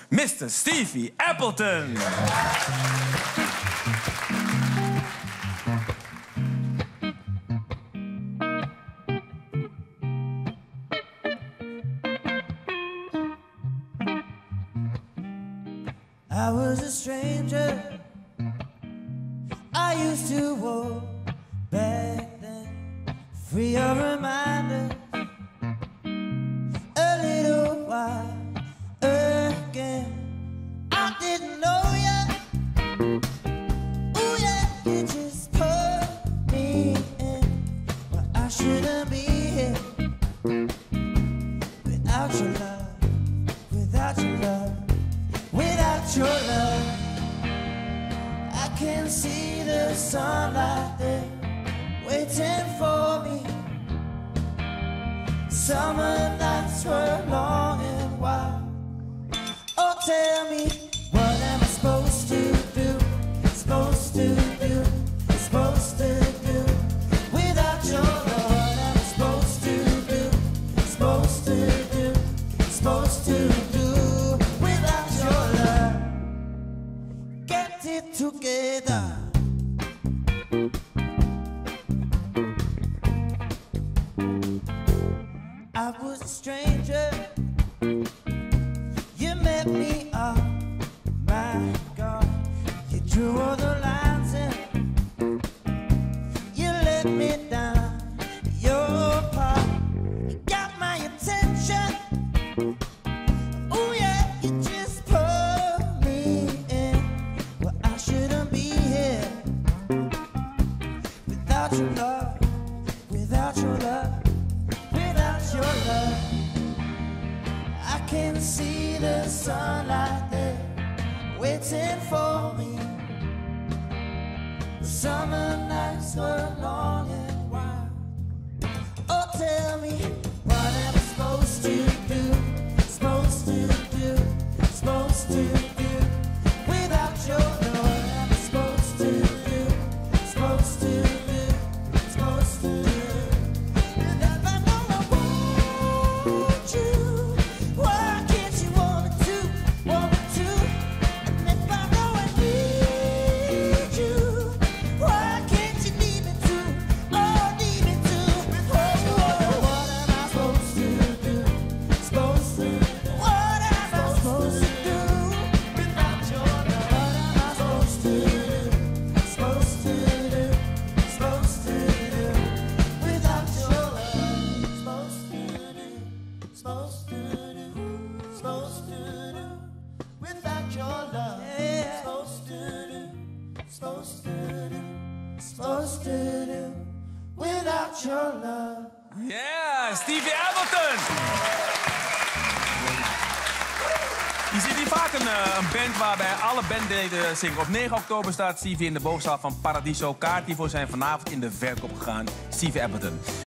Mr. Stevie Appleton. I was a stranger. I used to walk back then, free of reminders. A little while again, I didn't know you. Oh yeah, you just put me in. Well, I shouldn't be here without your love, without your love. Without your love, I can see the sunlight there waiting for me. Summer nights were long and wild. Oh, tell me, what am I supposed to do? Supposed to do? Supposed to do? Without your love, what am I supposed to do? Supposed to do? Supposed to do? It together. I was a stranger. You met me, oh my God. You drew all the lines and you let me down. Your part, you got my attention. Oh yeah, you just put me in. I shouldn't be here without your love, without your love, without your love. I can see the sunlight there waiting for me. The summer nights were long and wild. Oh, tell me, what am I supposed to do? Supposed to do? Supposed to do? Without your love. Supposed to do without your love. Yeah, Stevie Appleton. Je ziet hier vaak een band waarbij alle bandleden zingen. Op 9 oktober staat Stevie in de bovenzaal van Paradiso. Kaart hiervoor zijn vanavond in de verkoop gegaan. Stevie Appleton.